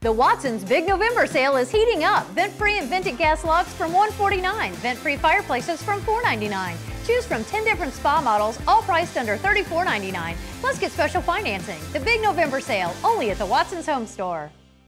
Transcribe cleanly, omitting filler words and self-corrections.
The Watson's Big November sale is heating up. Vent-free and vented gas logs from $149. Vent-free fireplaces from $499. Choose from 10 different spa models, all priced under $34.99. Plus get special financing. The Big November sale, only at the Watson's Home Store.